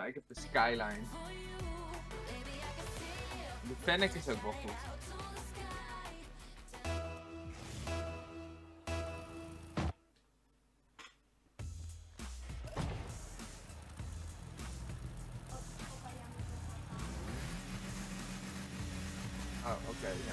ik heb de Skyline. De Fennec is ook wel goed. Oh, oké, ja.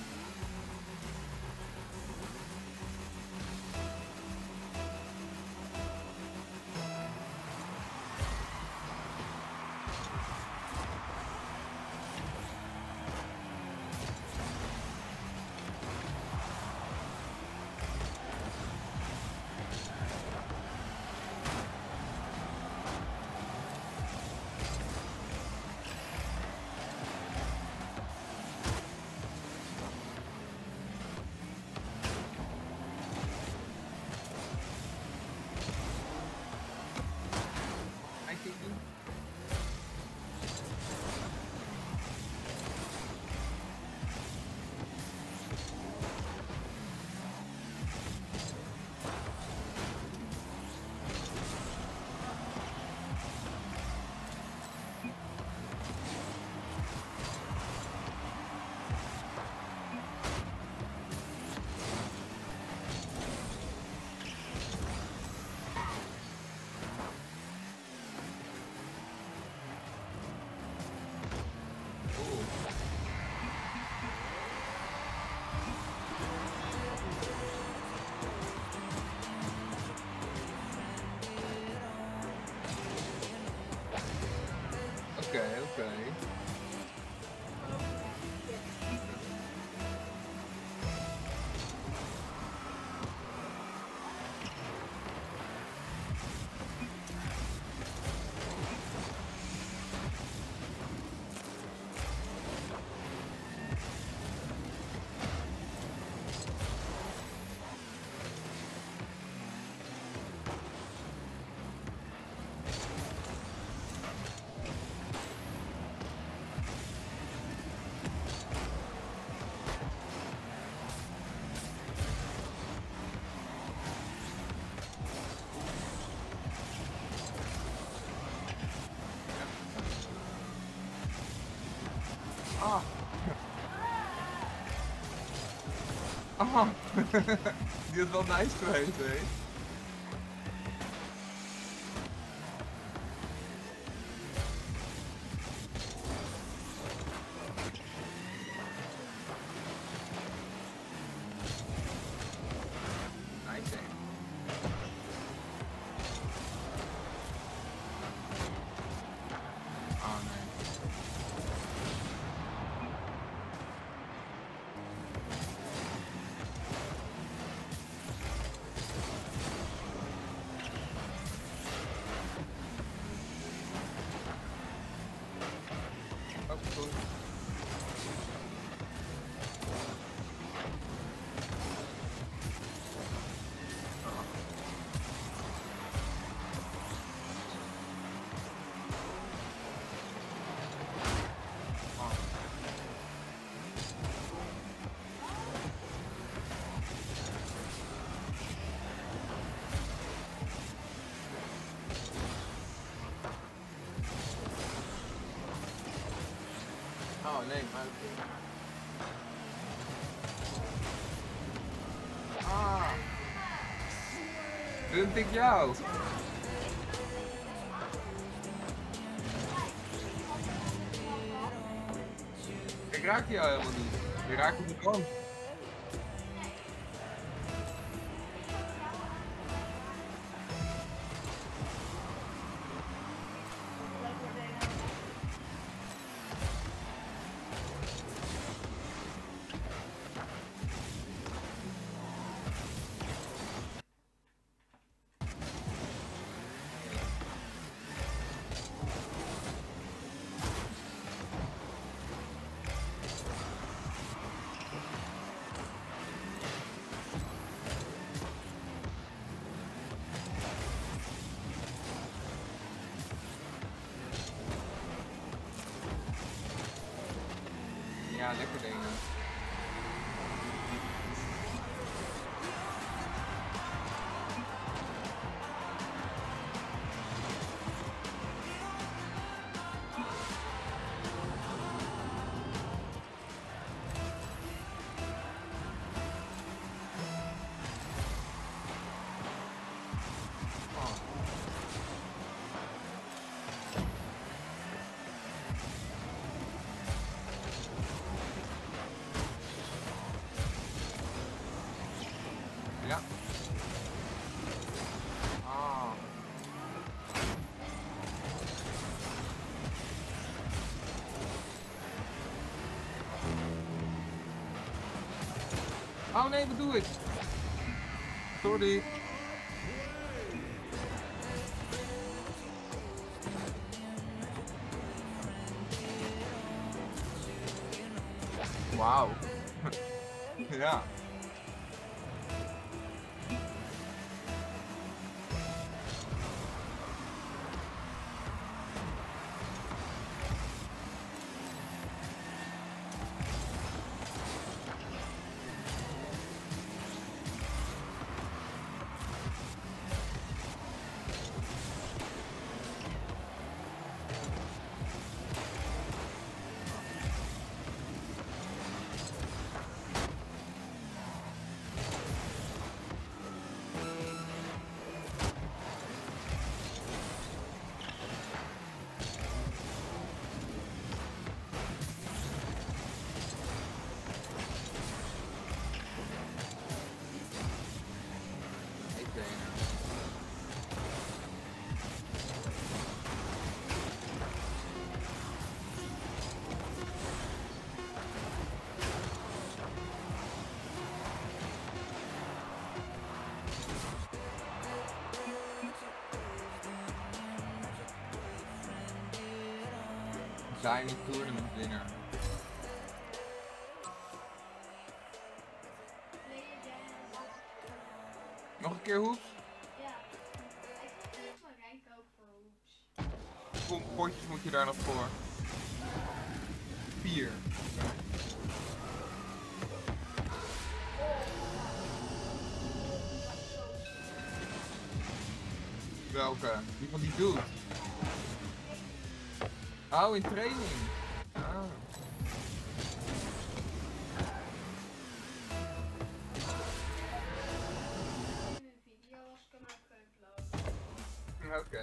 Oké. Ah. Ah. Die is wel nice geweest, hè? Nice, hè? Ah, nee. Ook goed. Oh nee, maar... Ah! Dump ik jou? Ik raak jou helemaal niet. Je raakt me gewoon. Ja, lekker dingen. Oh nee, wat doe ik? Sorry. Wauw. Ja. Shiny tournament winner. Nog een keer hoeps? Ja, ik moet mijn Rijn kopen voor hoeps. Hoeveel potjes moet je daar nog voor? 4. Welke? Die van die dude? Oh, in training. Oh. In een video als ik hem heb geüpload. Oké.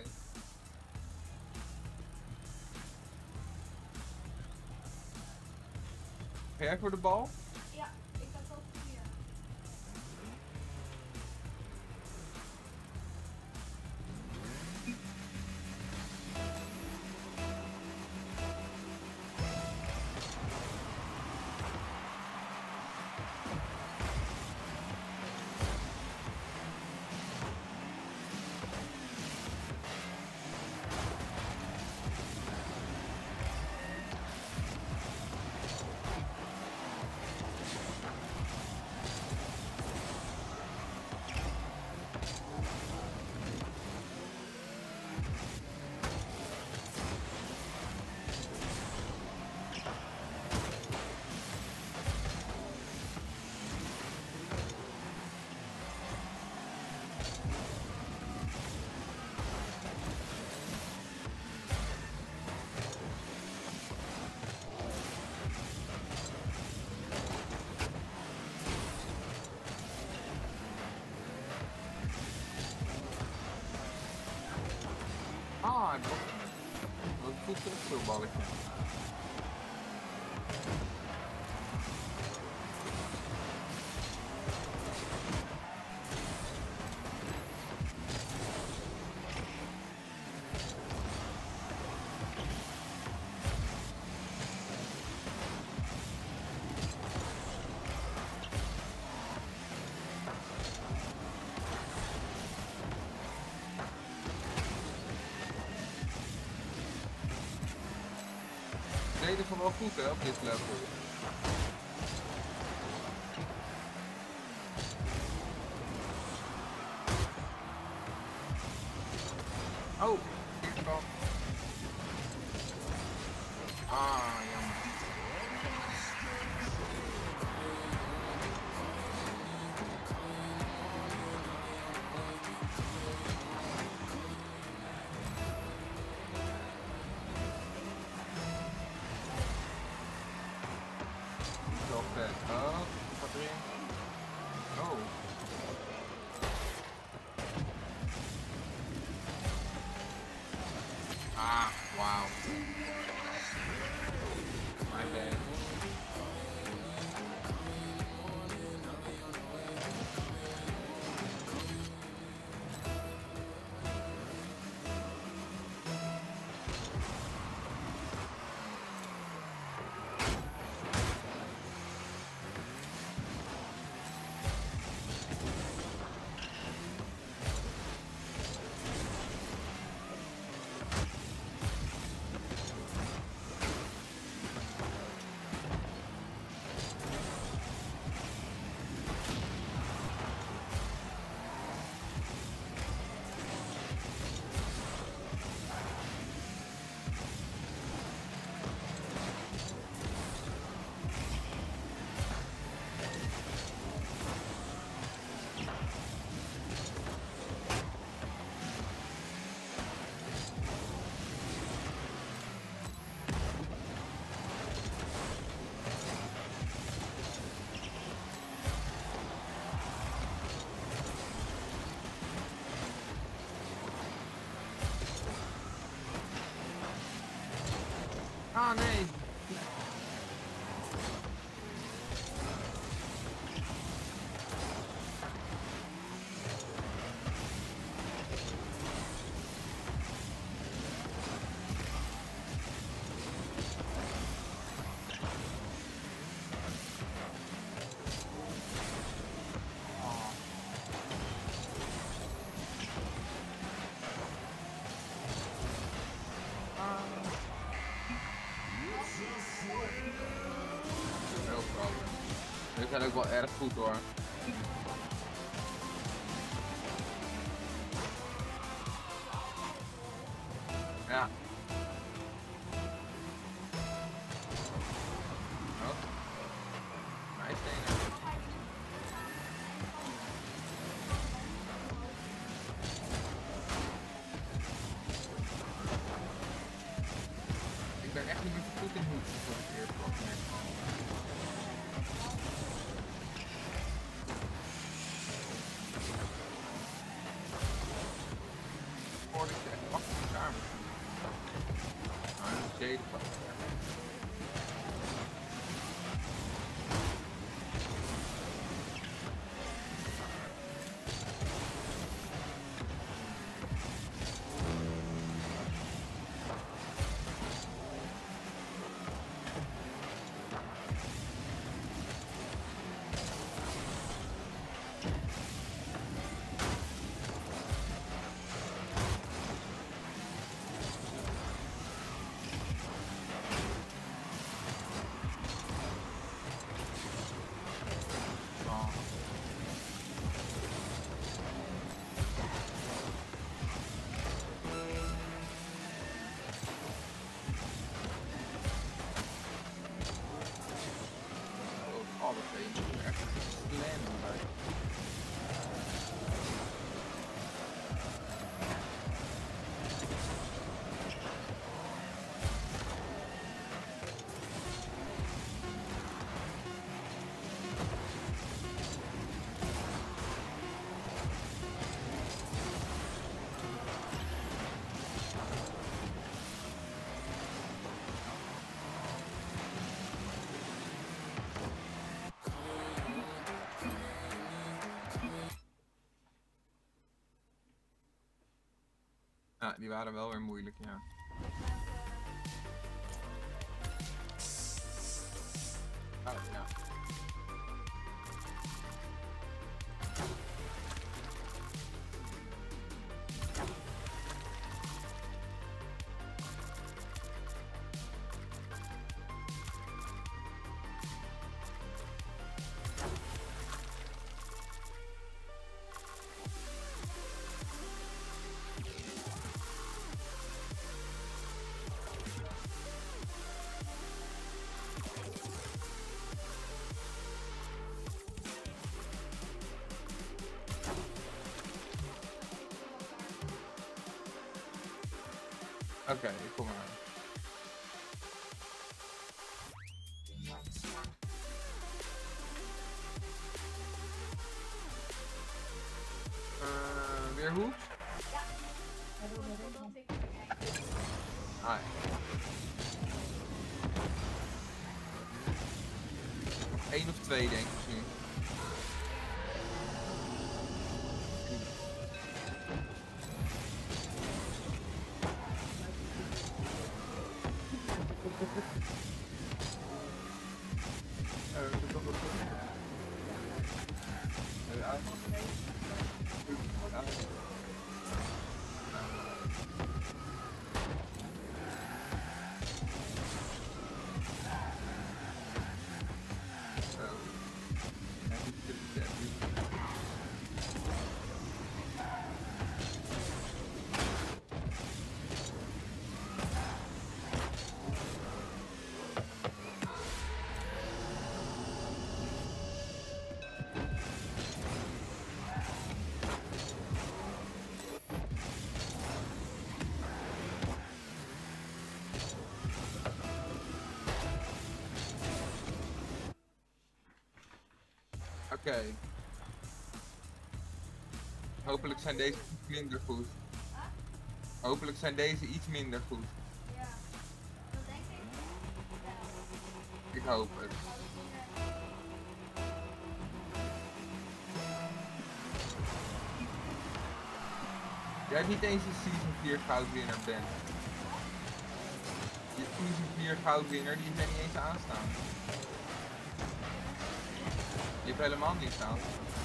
Ga jij voor de bal? Ja, ik had ook 4. Ah, dat was een goed terugspelballetje. We deden van wel goed hè, op dit level. Oh, ik kan. Ah, jammer. Wel vet. Oh, wat erin? Oh. Ah, wow. My bad. Ah nee. No problem. We zijn ook wel erg goed hoor. Ja. Oh. Nice trainer. Ik ben echt niet zo goed in hoekjes voor het eerst opmerken. Voordat je echt achter elkaar moet. Nou, een zeden van elkaar. Alle twee moeten echt slammen bij. Ja, die waren wel weer moeilijk, ja. Oh, ja. Oké, ik kom eraan. Weer hoe? Ah, ja. 1 of 2 denk ik nu. Oké. Hopelijk zijn deze iets minder goed. Hopelijk zijn deze iets minder goed. Ja, dat denk ik. Ik hoop het. Jij hebt niet eens een Season 4 goudwinner bent. Je Season 4 goudwinner die is er niet eens aanstaan. Je hebt helemaal niks aan.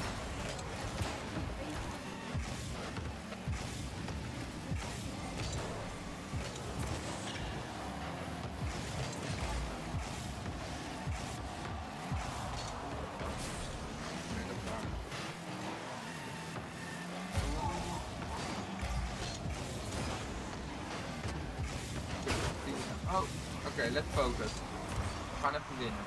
Oh, oké, let's focus. We gaan even winnen.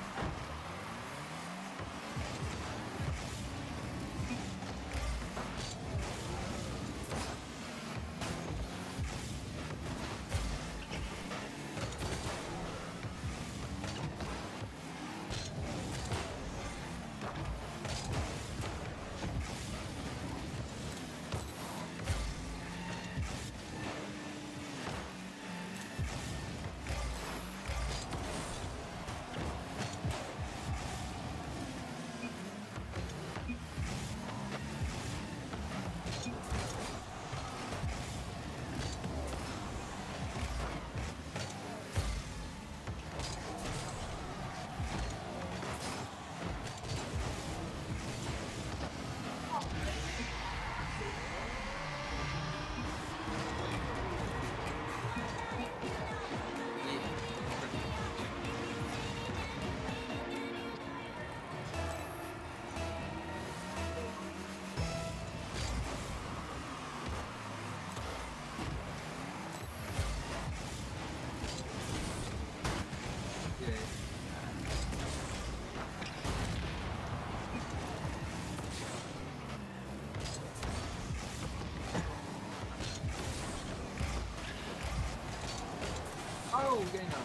Oh, oké nou.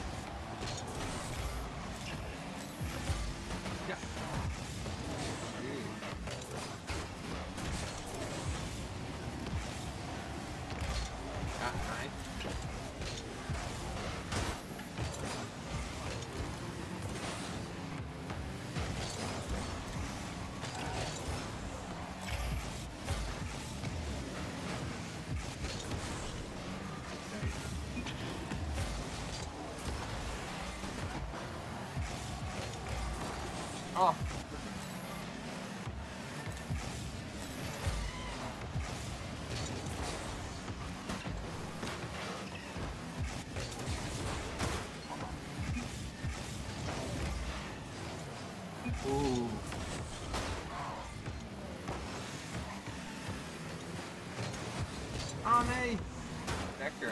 Ja. Ja, nice. Oh. Oeh. Oh nee. Lekker.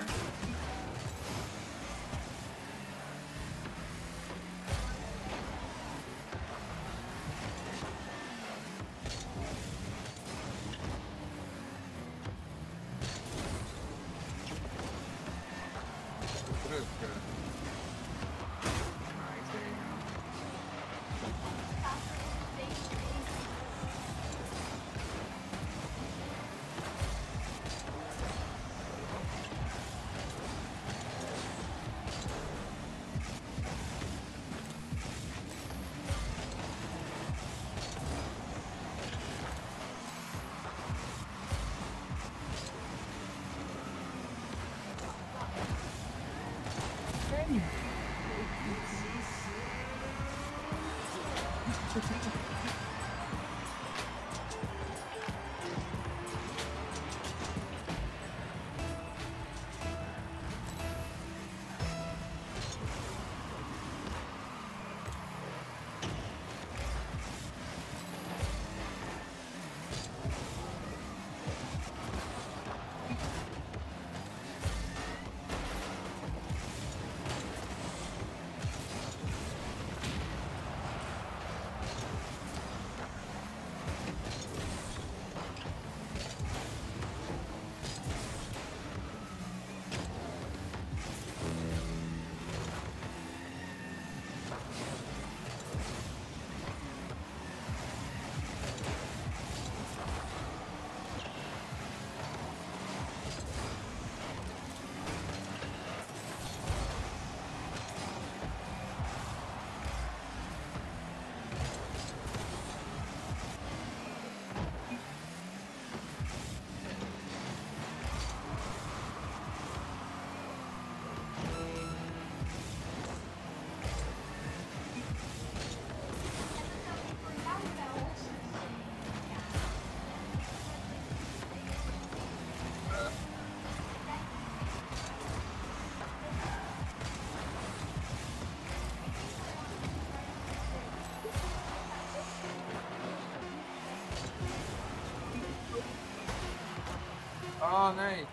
Oh nee.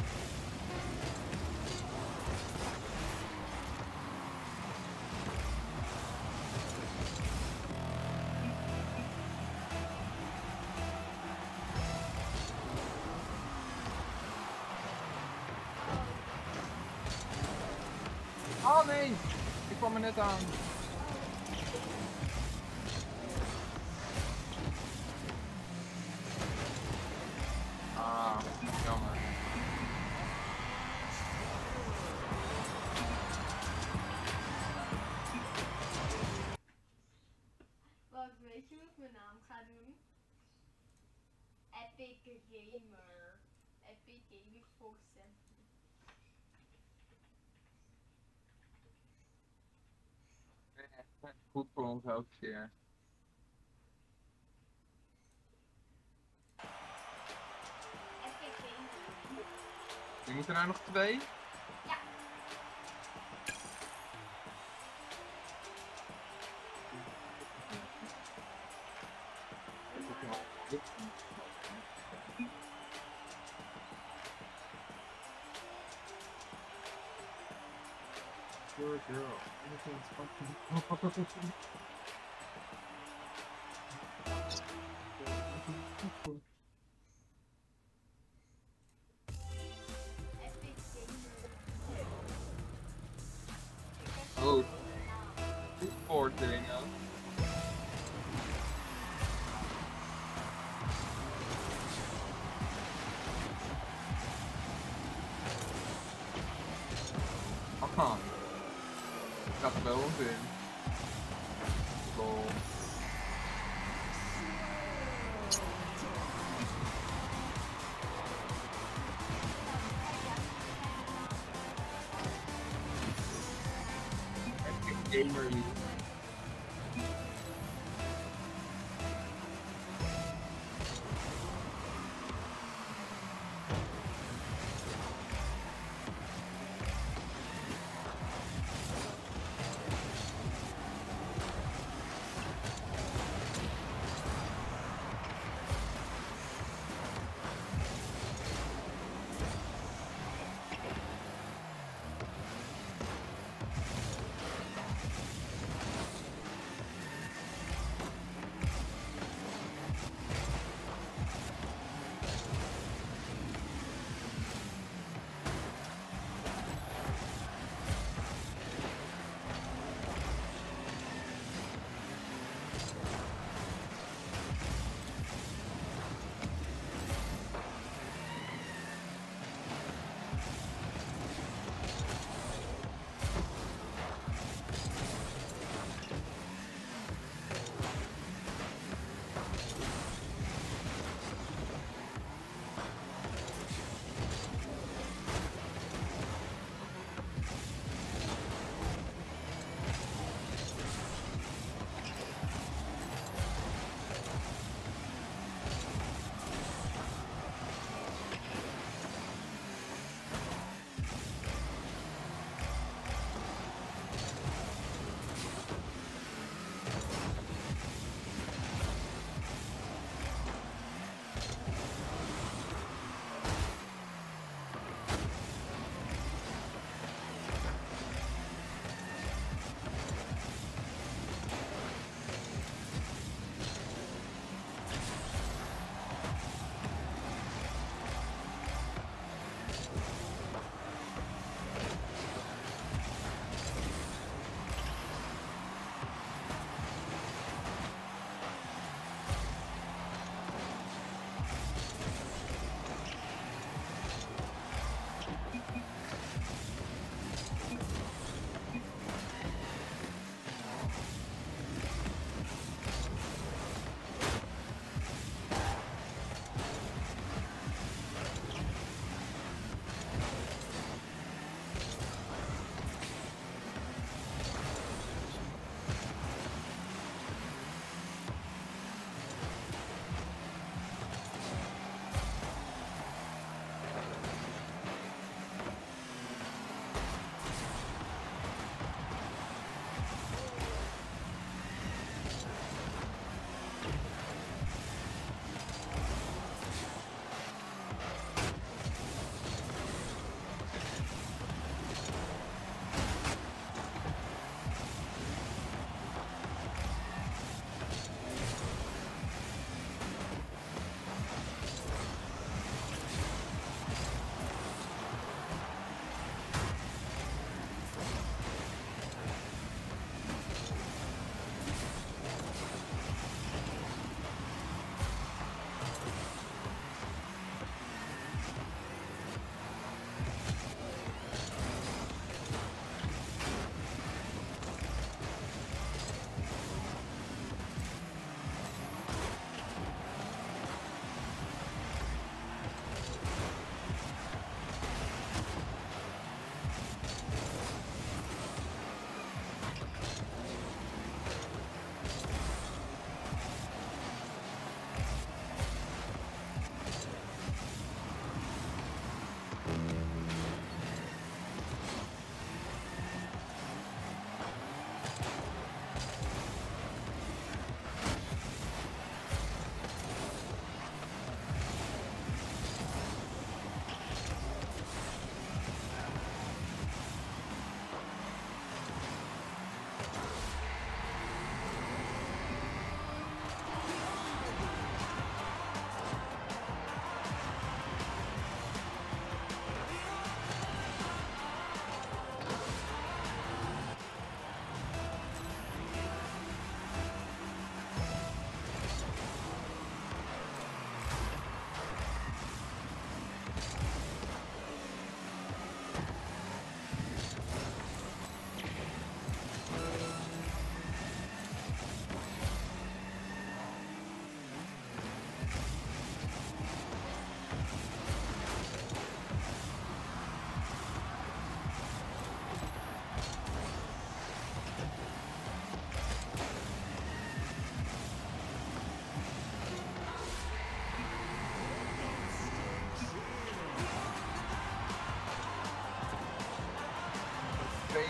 Oh nee. Ik kwam er net aan. Ah, jammer. Wacht, weet je hoe ik mijn naam ga doen? Epic Gamer. Epic Gamer for Sempre. Goed voor ons elke keer. Epic Gamer. Je moet er nou nog 2? Ja. You're a girl. Everything's fucking. Epic Gamer. Oh. This poor thing, huh? Aha. Ik had er wel een zin. Lol. Epic Gamer League.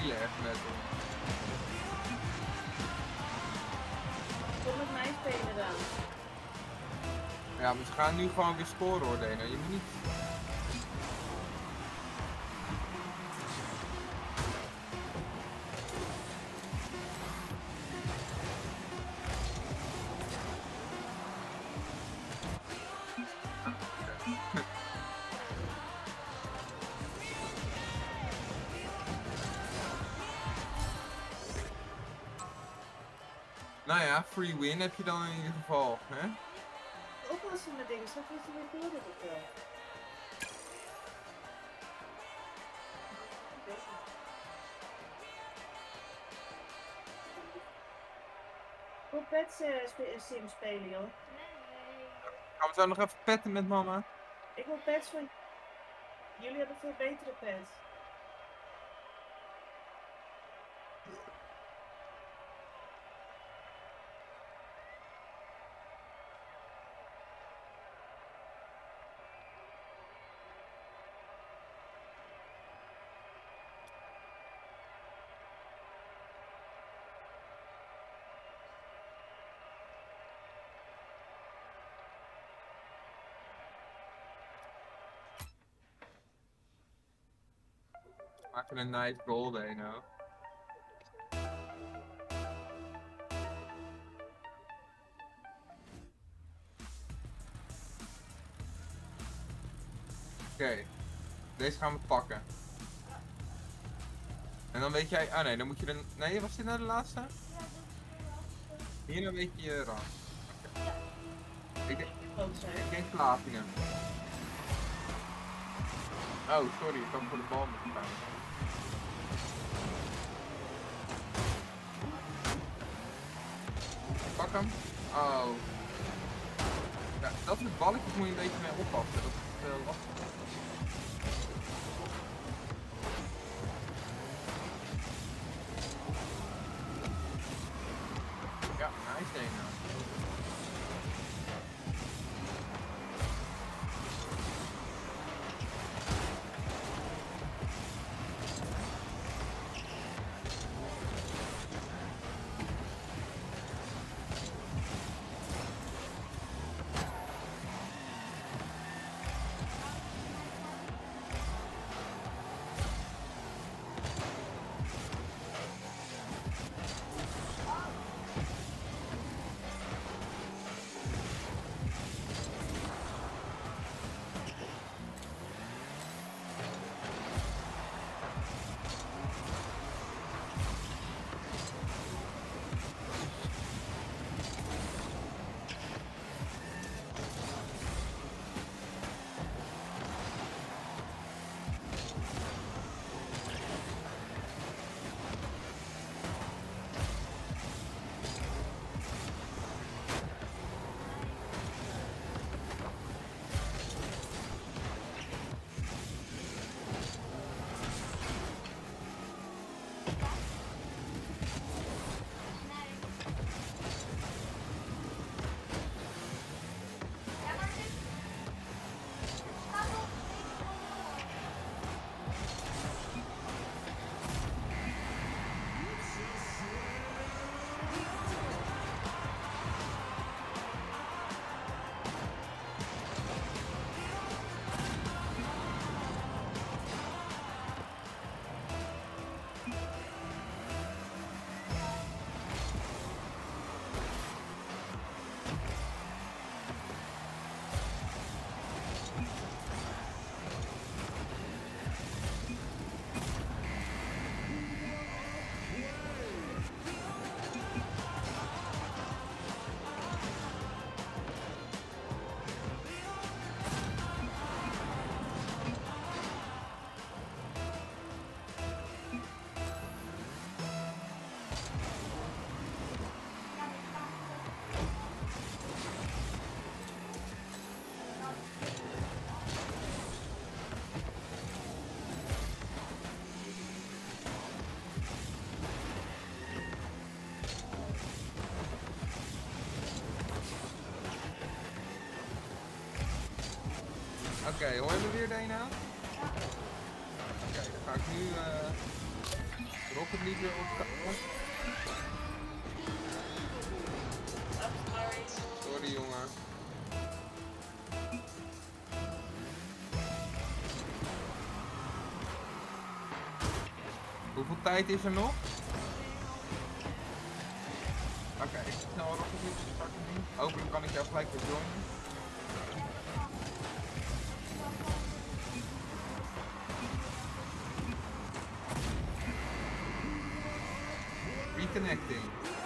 heel erg met hem. Kom met mij spelen dan. Ja, maar ze gaan nu gewoon weer scoren hoor, Deno. Je moet niet... Nou ja, free win heb je dan in ieder geval, hè? Oplossen met dingen, straks is hij weer door dit wel. Ik wil Pets sim spelen, joh. Nee. Gaan we zo nog even petten met mama? Ik wil Pets van... Jullie hebben veel betere pets. Maken een nice goal, Deno. Oké, deze gaan we pakken. En dan weet jij... Ah nee, dan moet je er... Nee, was dit nou de laatste? Ja, dit is de laatste. Hier dan weet je je rang. Ja. Groot zijn. Ik denk platinum. Oh, sorry, ik had voor de bal moeten gaan. Pak hem. Oh. Ja, dat soort balletjes moet je een beetje mee oppassen. Dat is lastig. Ja, nice Deno. Oké, hoor je me weer, Dena? Oké, dan ga ik nu... Rocket League weer op. Sorry. Sorry jongen. Hoeveel tijd is er nog? Oké, ik ga snel Rocket League starten nu. Hopelijk kan ik jou gelijk weer joinen. Reconnecting.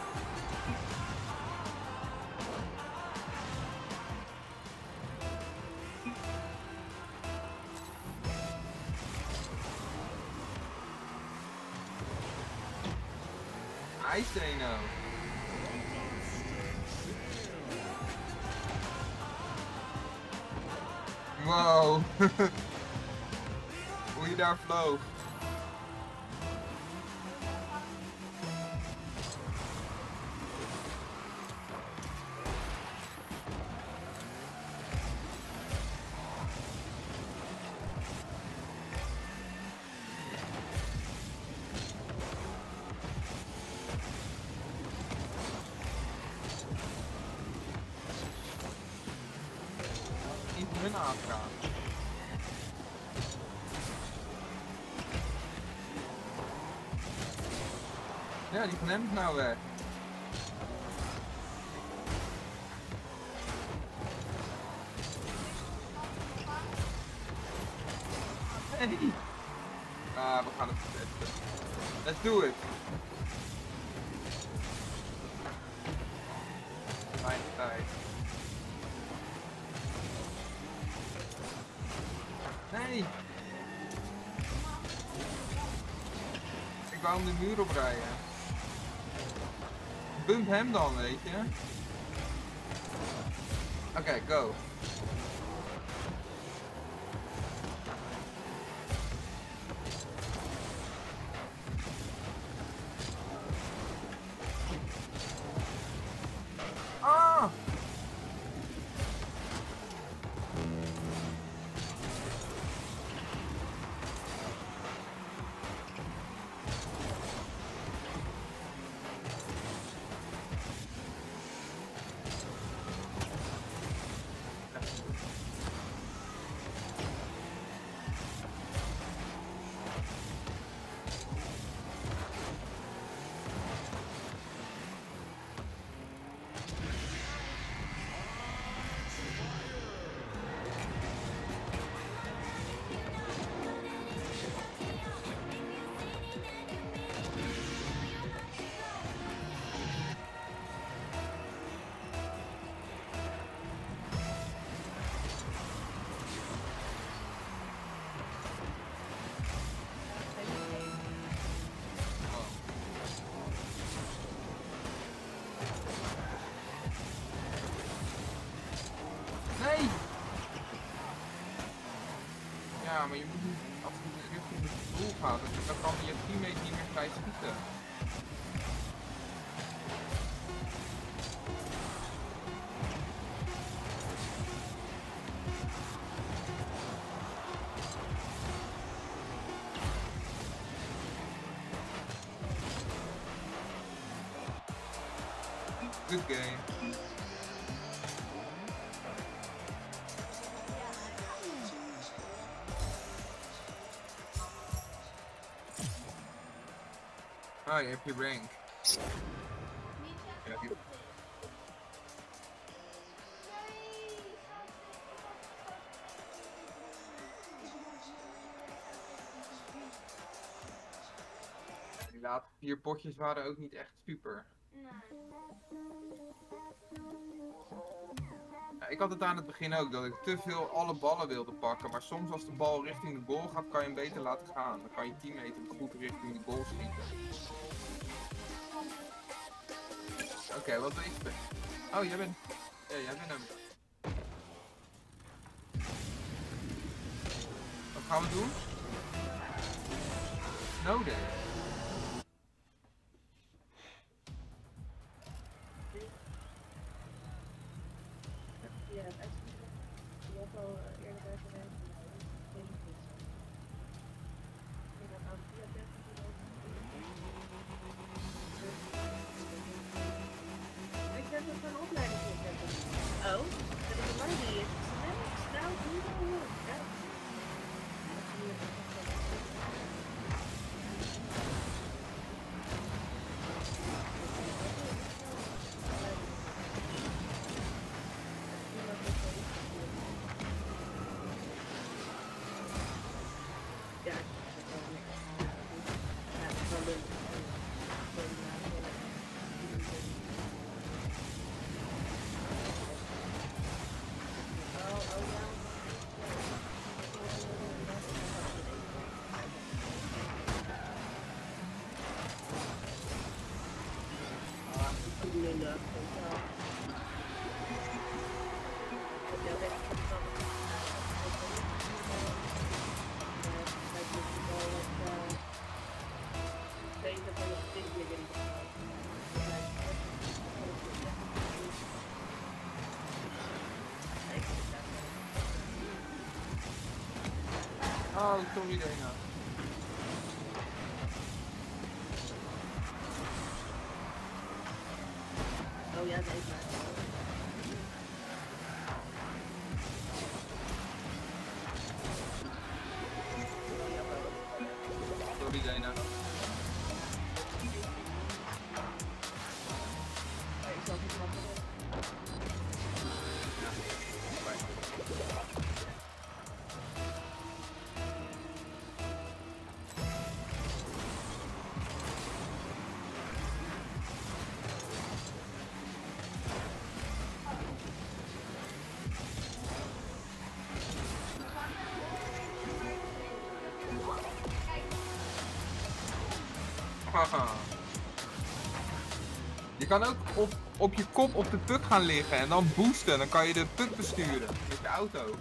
I say no. Wow. Hoe je daar vloog. Niet hun aangaan. Ja, die van hem is nou weg. Hey. Ah, we gaan het testen. Let's do it. Mijn tijd. Nee! Ik wou hem de muur oprijden. Bump hem dan, weet je. Oké, go. Ah! Nee! Ja, maar je moet niet, als je richting het doel gaat, dan kan je teammate niet meer vrij schieten. Good game. Oh, je hebt je rank. Niet Ja, zeggen. die- Nee. Die laatste 4 potjes waren ook niet echt super. Nee. Ja, ik had het aan het begin ook, dat ik te veel alle ballen wilde pakken. Maar soms als de bal richting de goal gaat, kan je hem beter laten gaan. Dan kan je teammate hem goed richting de goal schieten. Oké, wat doe je? Oh, jij bent... Ja, jij bent hem. Wat gaan we doen? No day. Ja, het is je hebt al eerder bij gewerkt. Ik denk dat nou via 30 euro. dat weet je wel. Dat je ook echt van beter van de stichtingen die Oh, sorry Dana. oh ja, nee, maar. Sorry Dana. Ik zal niet wat doen. Haha. Je kan ook op je kop op de puck gaan liggen en dan boosten. Dan kan je de puck besturen met je auto.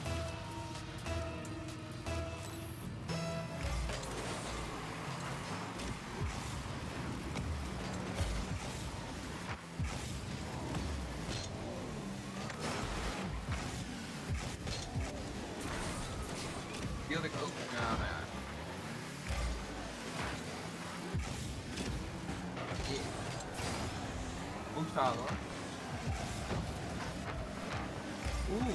Die had ik ook. Ja, nou ja. Boost halen hoor. Oeh.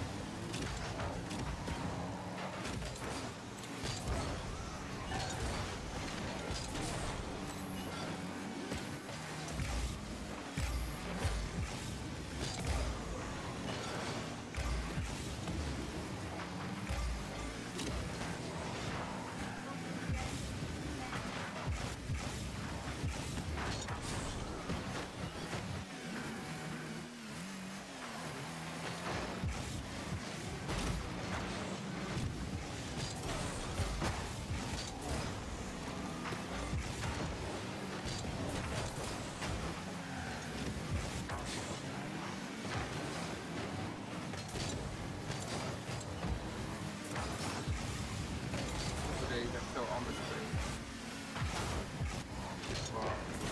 Deze echt zo anders spelen. Wow.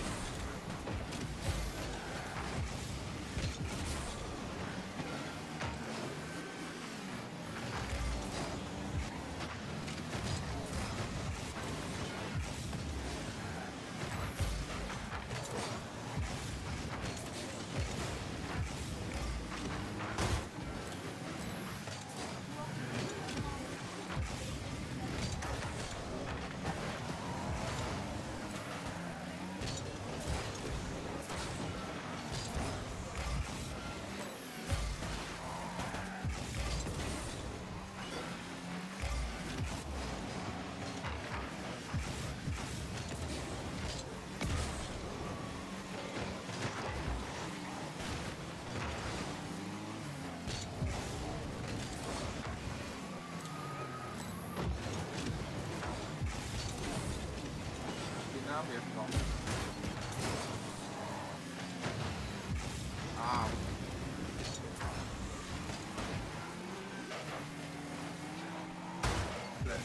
Die naam weer veranderd. Ah. Leuk.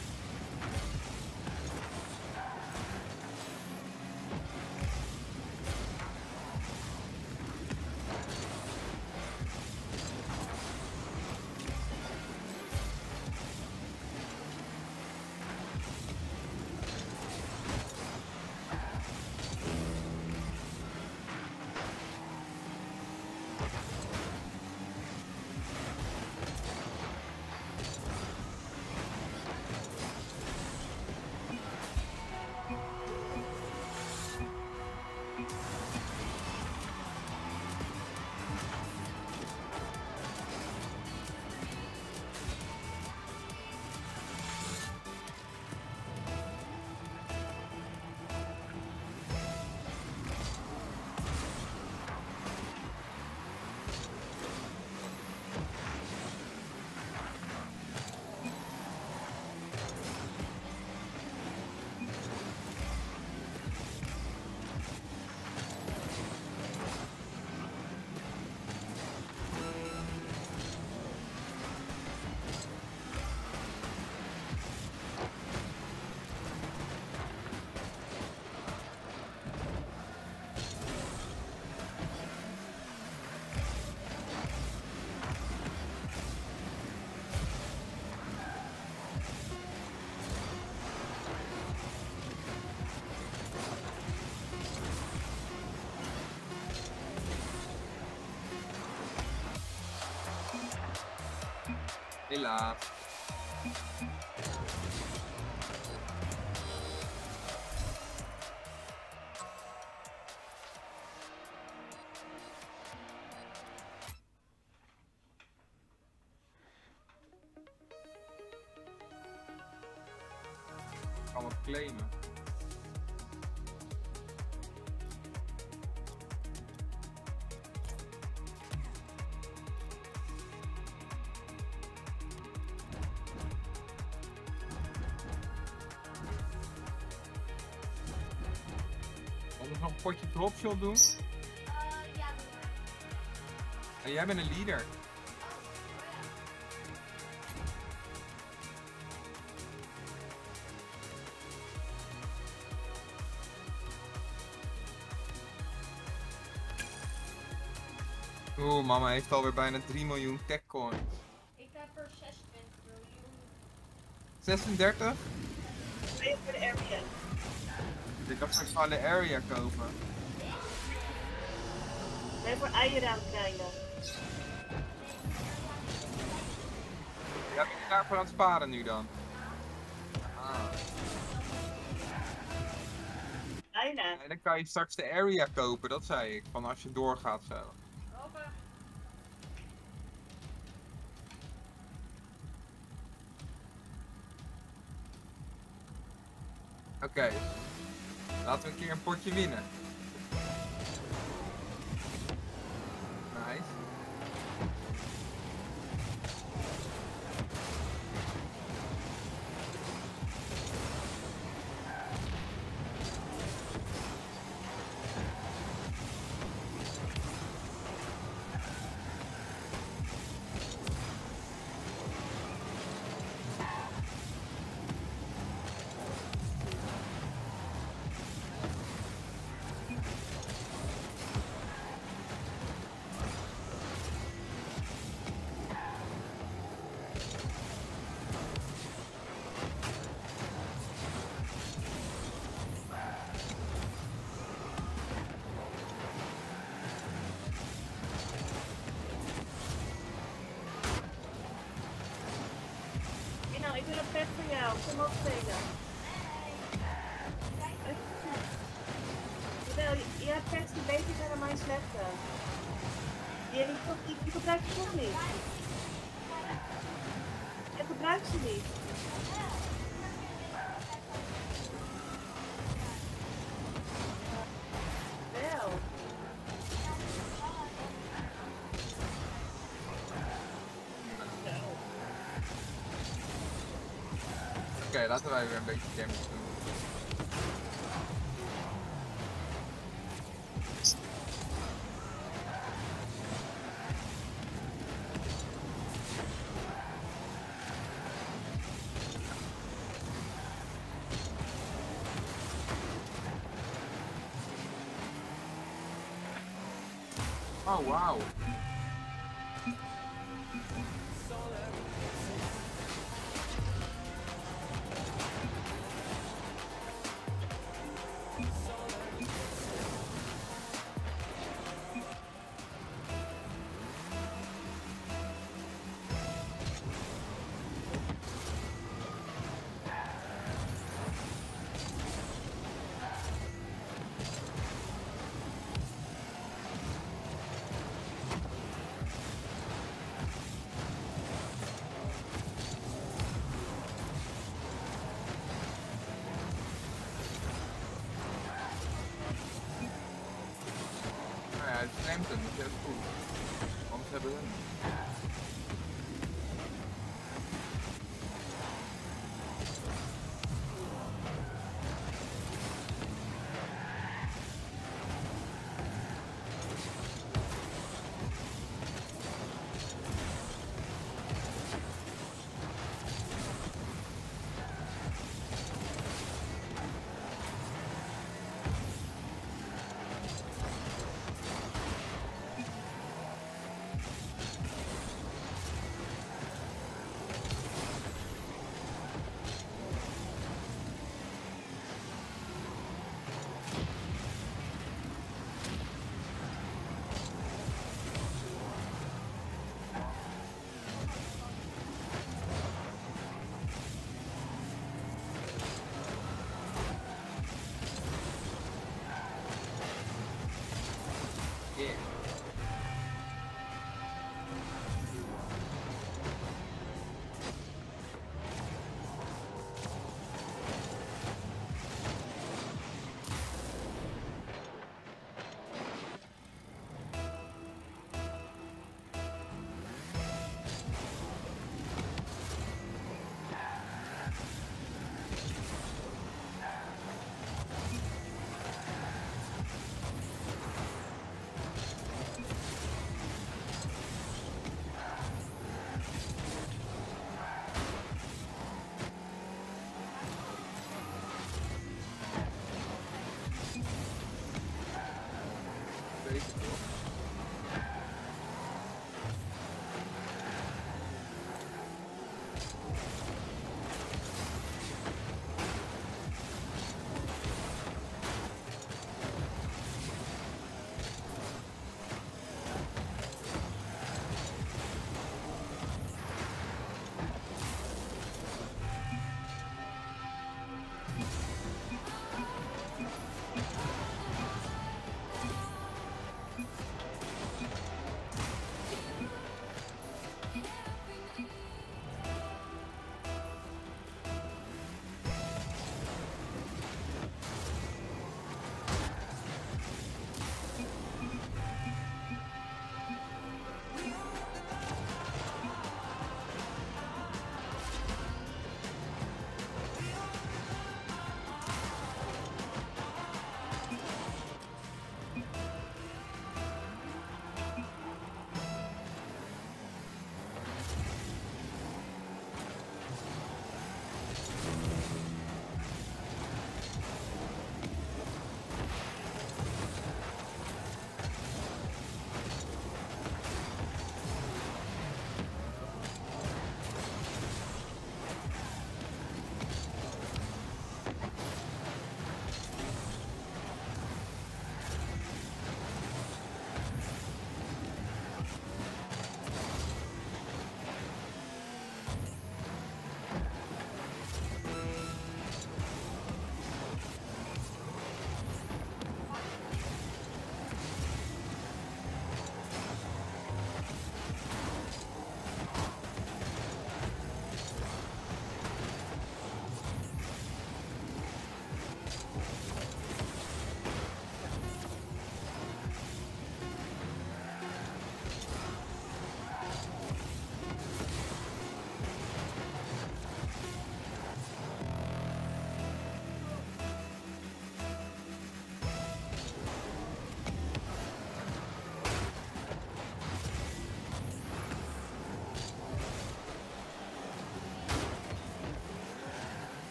Helaas. Ik kan wat claimen. Wil ik nog een potje dropshot doen? Ja, doe maar. En jij bent een leader. Oeh, mama heeft alweer bijna 3 miljoen techcoins. Ik heb er 26 miljoen. 36? Ben je voor de area? Ik dacht straks van de area kopen. Ben je voor eieren aan het krijgen? Ja, ben je daarvoor aan het sparen nu dan? Ah. Bijna. Nee, dan kan je straks de area kopen, dat zei ik. Van als je doorgaat zo. Hoppa. Oké. Laten we een keer een potje winnen. Nice. Nou, ik wil een pet voor jou. Kom op spelen. Jawel, je hebt pets die beter zijn dan mijn slechte. Die gebruik je toch niet? Je gebruikt ze niet. Wel. Oké, laten wij weer een beetje damage doen. Oh, wauw. Nou ja, het stemt hem, dat is heel goed. Anders hebben we hem.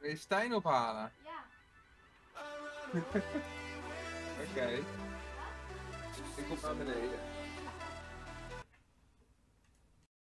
Wil je Stijn ophalen? Ja. Oké. Ik kom naar beneden.